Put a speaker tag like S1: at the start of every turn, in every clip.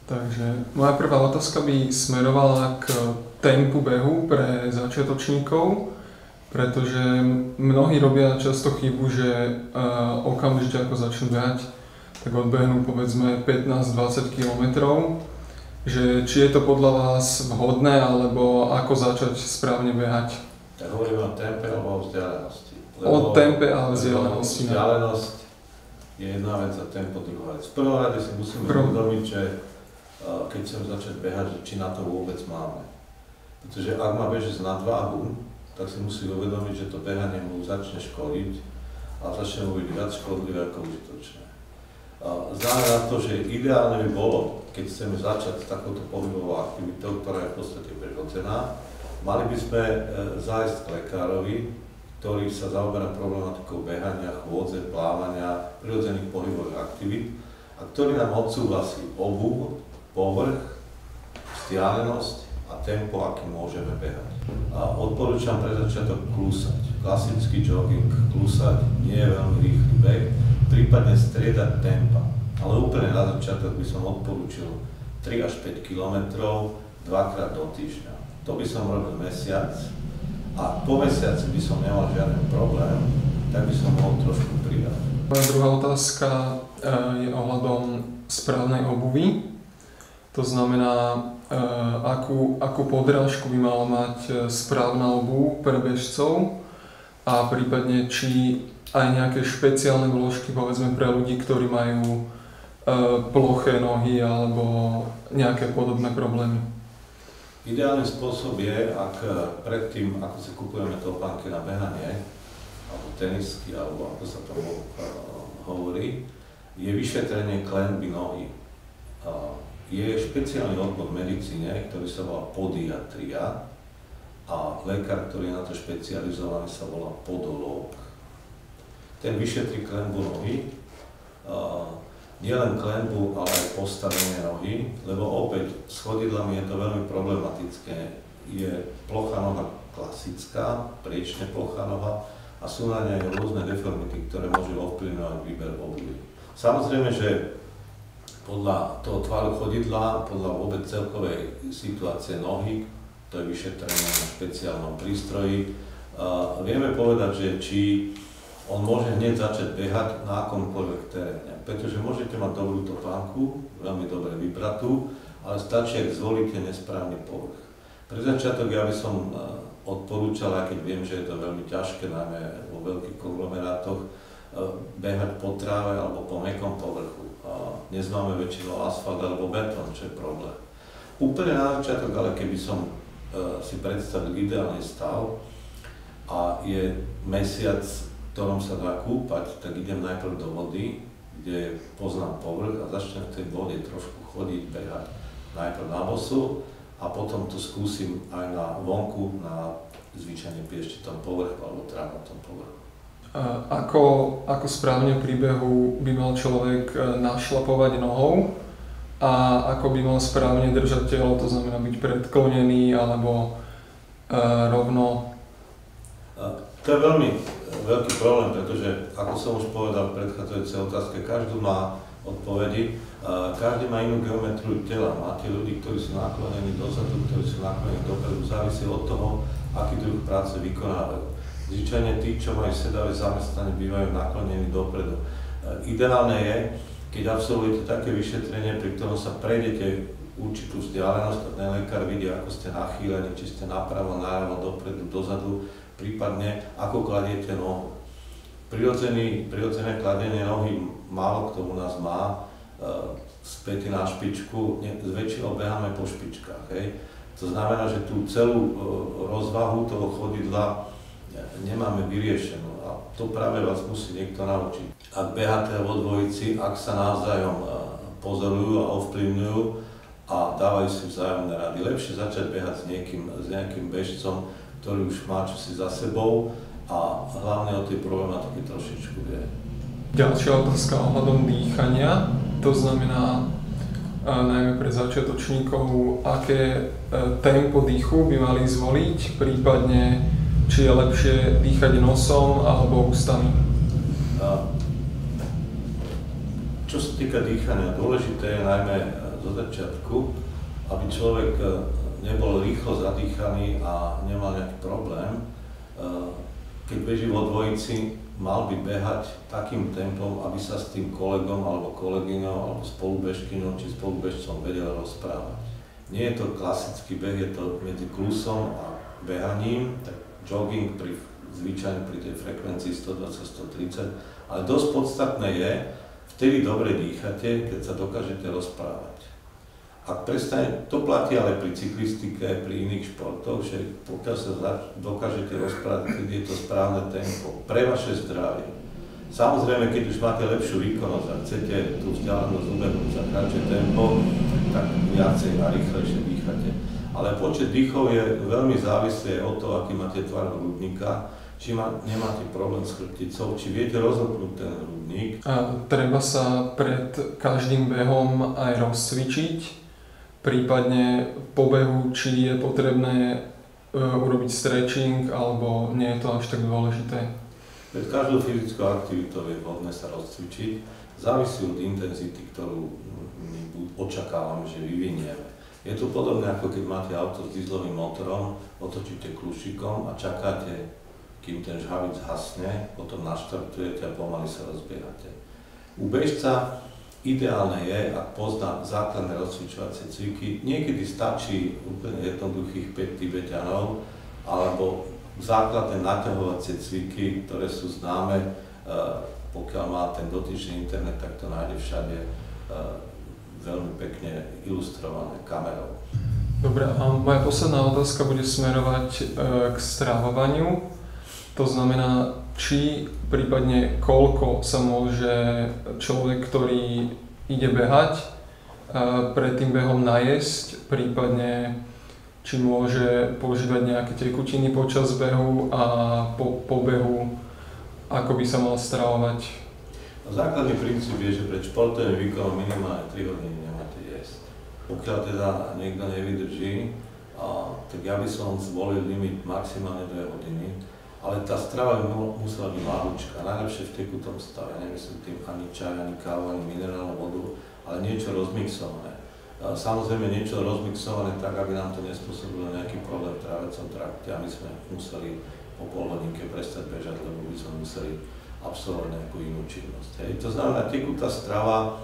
S1: Takže moja prvá otázka by smerovala k tempu behu pre začiatočníkov, pretože mnohí robia často chybu, že okamžite ako začnú behať, tak odbehnú povedzme 15-20 km. Že či je to podľa vás vhodné, alebo ako začať správne behať?
S2: Tak hovoríme o tempe alebo o vzdialenosti.
S1: O tempe a vzdialenosti.
S2: Vzdialenosť je jedna vec a tempo druhá vec. V prvom rade si musíme uvedomiť, že keď chcem začať behať, že či na to vôbec máme. Pretože ak má bežec nadváhu, tak si musí uvedomiť, že to behanie mu začne škodiť a začne mu byť viac škodlivé ako užitočné. Znamená to, že ideálne by bolo, keď chceme začať s takouto pohybovou aktivitou, ktorá je v podstate prirodzená, mali by sme zájsť k lekárovi, ktorý sa zaoberá problematikou behania, chôdze, plávania, prirodzených pohybových aktivít a ktorý nám odsúhlasí obuv, povrch, vzdialenosť a tempo, akým môžeme behať. A odporúčam pre začiatok klusať. Klasický jogging, klusať, nie je veľmi rýchly beh, prípadne striedať tempa. Ale úplne na začiatok by som odporúčil 3 až 5 km dvakrát do týždňa. To by som robil mesiac a po mesiaci by som nemal žiaden problém, tak by som mohol trošku pridať.
S1: Moja druhá otázka je ohľadom správnej obuvy. To znamená, akú podrážku by mala mať správna obuv pre bežcov a prípadne či aj nejaké špeciálne vložky, povedzme pre ľudí, ktorí majú ploché nohy alebo nejaké podobné problémy.
S2: Ideálny spôsob je, ak predtým, ako si kupujeme topánky na behanie, alebo tenisky, alebo ako sa tomu hovorí, je vyšetrenie klenby nohy. Je špeciálny odbor v medicíne, ktorý sa volá podiatria a lekár, ktorý je na to špecializovaný, sa volá podológ. Ten vyšetrí klenbu nohy, nielen klenbu, ale aj postavenie nohy, lebo opäť s chodidlami je to veľmi problematické. Je plochá noha klasická, priečne plochá noha a sú na nej rôzne deformity, ktoré môžu ovplyvňovať výber obuvy. Samozrejme, že podľa toho tvaru chodidla, podľa vôbec celkovej situácie nohy, to je vyšetrené na špeciálnom prístroji, vieme povedať, že či on môže hneď začať behať na akomkoľvek teréne. Pretože môžete mať dobrú topánku, veľmi dobre vybratú, ale stačí, ak zvolíte nesprávny povrch. Pre začiatok ja by som odporúčal, aj keď viem, že je to veľmi ťažké, najmä vo veľkých konglomerátoch, behať po tráve alebo po mäkkom povrchu. Dnes máme väčšinou asfalt alebo betón, čo je problém. Úplne na začiatok, ale keby som si predstavil ideálny stav a je mesiac, v ktorom sa dá kúpať, tak idem najprv do vody, kde poznám povrch a začnem v tej vode trošku chodiť, behať najprv na bosu a potom to skúsim aj na vonku, na zvyčajne pieštitom povrchu alebo trávnatom povrchu.
S1: Ako správne pri behu by mal človek našlapovať nohou a ako by mal správne držať telo, to znamená byť predklonený alebo rovno?
S2: To je veľmi veľký problém, pretože ako som už povedal v predchádzajúcej otázke, každý má odpovedi, každý má inú geometriu tela. Máte ľudí, ktorí sú naklonení dozadu, ktorí sú naklonení dopredu, závisí od toho, aký druh práce vykonávajú. Zvyčajne tí, čo majú sedavé zamestnanie, bývajú naklonení dopredu. Ideálne je, keď absolvujete také vyšetrenie, pri ktorom sa prejdete určitú vzdialenosť, a ten lekár vidí, ako ste nachýlení, či ste napravo, naľavo, dopredu, dozadu, prípadne ako kladiete nohu. Prirodzené kladenie nohy málo kto u nás má, späty na špičku, zväčšinou beháme po špičkách. Hej. To znamená, že tú celú rozvahu toho chodidla nemáme vyriešenú a to práve vás musí niekto naučiť. Ak beháte vo dvojici, ak sa navzájom pozorujú a ovplyvňujú a dávajú si vzájomné rady, lepšie začať behať s nejakým bežcom, ktorý už má čosi za sebou a hlavne o tej problematike trošičku vie.
S1: Ďalšia otázka ohľadom dýchania, to znamená najmä pre začiatočníkov, aké tempo dýchu by mali zvoliť, prípadne či je lepšie dýchať nosom alebo ústami?
S2: Čo sa týka dýchania, dôležité je najmä do začiatku, aby človek nebol rýchlo zadýchaný a nemal nejaký problém. Keď beží vo dvojici, mal by behať takým tempom, aby sa s tým kolegom alebo kolegyňou alebo spolubežkyňou či spolubežcom vedel rozprávať. Nie je to klasický beh, je to medzi klusom a behaním, tak jogging zvyčajne pri tej frekvencii 120-130, ale dosť podstatné je, vtedy dobre dýchate, keď sa dokážete rozprávať. Ak prestane, to platí ale pri cyklistike, pri iných športoch, že pokiaľ sa dokážete rozprávať, keď je to správne tempo, pre vaše zdravie. Samozrejme, keď už máte lepšiu výkonnosť a chcete tú vzdialenosť ubehnúť za kratšie tempo, tak viacej a rýchlejšie dýchate. Ale počet dýchov je veľmi závislý od toho, aký máte tvar hrudníka, či nemáte problém s chrbticou, či viete rozhodnúť ten hrudník.
S1: A treba sa pred každým behom aj rozcvičiť? Prípadne po behu, či je potrebné urobiť stretching, alebo nie je to až tak dôležité?
S2: Pred každou fyzickou aktivitou je vhodné sa rozcvičiť. Závisí od intenzity, ktorú my očakávame, že vyvinieme. Je to podobné, ako keď máte auto s dieselovým motorom, otočíte kľúčikom a čakáte, kým ten žhavic hasne, potom naštartujete a pomaly sa rozbiehate. U bežca ideálne je, ak pozná základné rozcvičovacie cviky, niekedy stačí úplne jednoduchých 5 tibeťanov alebo základné naťahovacie cviky, ktoré sú známe, pokiaľ má ten dotyčný internet, tak to nájde všade veľmi pekne ilustrované kamerou.
S1: Dobre, a moja posledná otázka bude smerovať k stravovaniu. To znamená, či prípadne koľko sa môže človek, ktorý ide behať, pred tým behom najesť, prípadne či môže používať nejaké tekutiny počas behu a po behu, ako by sa mal stravovať.
S2: Základný princíp je, že pred športovým výkonom minimálne 3 hodiny nemáte jesť. Pokiaľ teda niekto nevydrží, tak ja by som zvolil limit maximálne 2 hodiny. Ale tá strava by musela byť ľahúčka, najlepšie v tekutom stave, nemyslím tým ani čaj, ani kávu, ani minerálnu vodu, ale niečo rozmixované. Samozrejme niečo rozmixované tak, aby nám to nespôsobilo nejaký problém v tráviacom trakte a my sme museli po pol hodinke prestať bežať, lebo by sme museli absolvovať nejakú inú činnosť. To znamená, tekutá strava,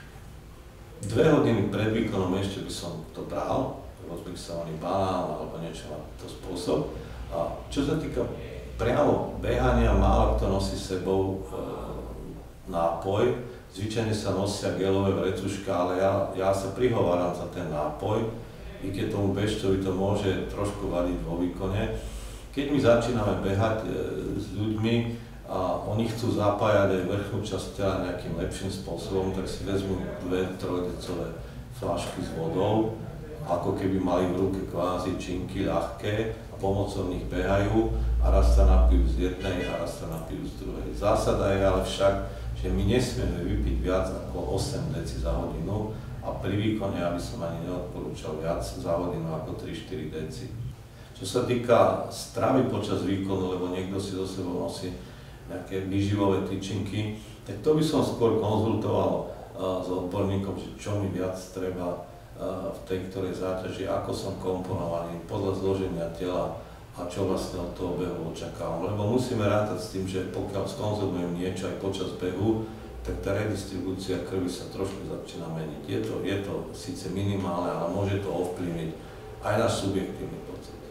S2: 2 hodiny pred výkonom ešte by som to bral, rozmixovaný banán alebo niečo na to spôsob. A čo sa týka priamo behania, málo kto nosí s sebou nápoj. Zvyčajne sa nosia gelové vrecuška, ale ja sa prihováram za ten nápoj, i keď tomu bežcovi to môže trošku vadiť vo výkone. Keď my začíname behať s ľuďmi a oni chcú zapájať aj vrchnú časť tela nejakým lepším spôsobom, tak si vezmú 2-3-decové fľašky s vodou, ako keby mali v ruke kvázi činky ľahké, pomocou nich behajú a raz sa napijú z jednej a raz sa napijú z druhej. Zásada je ale však, že my nesmieme vypiť viac ako 8 deci za hodinu a pri výkone ja by som ani neodporúčal viac za hodinu ako 3-4 deci. Čo sa týka stravy počas výkonu, lebo niekto si so sebou nosí nejaké výživové tyčinky, tak to by som skôr konzultoval s odborníkom, že čo mi viac treba v tej ktorej záťaži, ako som komponovaný, podľa zloženia tela a čo vlastne od toho behu očakávam. Lebo musíme rátať s tým, že pokiaľ skonzumujem niečo aj počas behu, tak tá redistribúcia krvi sa trošku začína meniť. Je to síce minimálne, ale môže to ovplyvniť aj náš subjektívny pocit.